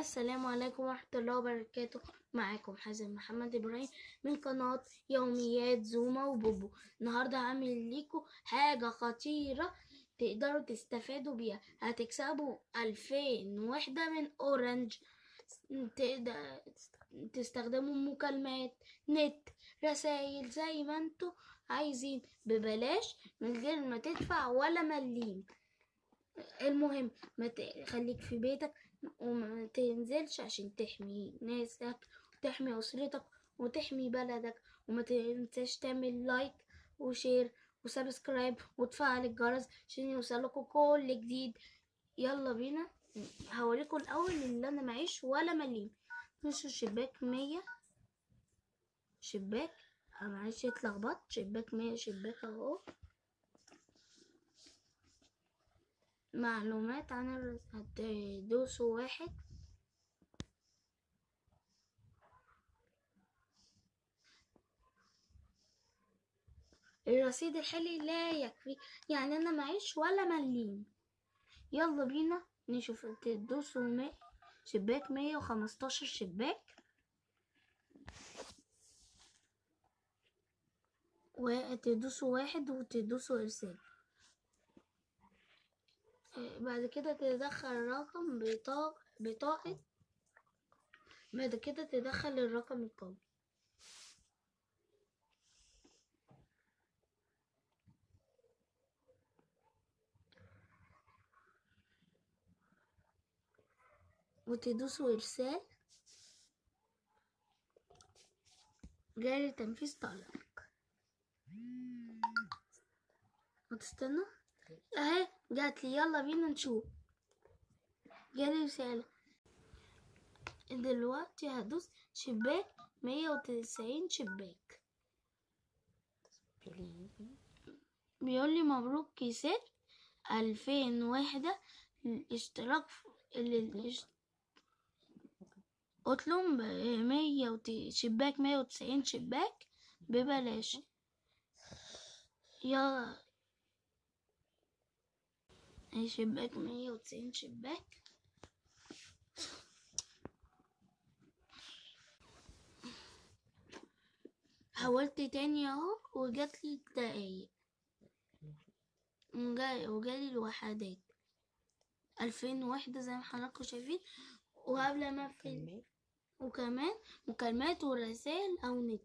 السلام عليكم ورحمة الله وبركاته. معاكم حازم محمد إبراهيم من قناة يوميات زوما وبوبو. النهاردة هعمل لكم حاجة خطيرة تقدروا تستفادوا بيها. هتكسبوا 2000 وحدة من أورنج. تقدر تستخدموا مكالمات، نت، رسايل، زي ما انتوا عايزين، ببلاش من غير ما تدفع ولا مليم. المهم خليك في بيتك وما تنزلش عشان تحمي ناسك وتحمي أسرتك وتحمي بلدك. وما تنساش تعمل لايك وشير وسبسكرايب وتفعل الجرس عشان يوصلكوا كل جديد. يلا بينا. هوريكم الأول اللي أنا معيش ولا مليم. مش شباك 100 شباك، معلش اتلخبطت. شباك 100 شباك اهو. معلومات عن هتدوسوا 1. الرصيد الحالي لا يكفي، يعني انا معيش ولا مليم. يلا بينا نشوف. تدوسوا شباك 115 شباك، وتدوسوا 1 وتدوسوا ارسال. بعد كده تدخل رقم بطاقة. بعد كده تدخل الرقم القومي. وتدوسوا ارسال. جاري تنفيذ طلبك. وتستنى اهي جاتلي. يلا بينا نشوف. جالي رسالة. دلوقتي هدوس شباك 190 شباك. بيقولي مبروك كسبت 2000 وحدة. الاشتراك اطلب شباك 190 شباك ببلاش. يلا شباك 190 شباك. حاولت تاني اهو وجاتلي الدقايق وجالي الوحدات 2000 وحدة زي ما حضراتكم شايفين. وقبل ما اقفل وكمان مكالمات ورسائل او نت.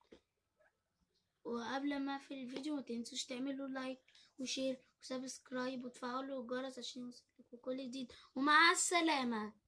وقبل ما اقفل الفيديو ما تنسوش تعملوا لايك وشير وسبسكرايب وتفعلوا الجرس عشان يوصلكوا كل جديد. ومع السلامة.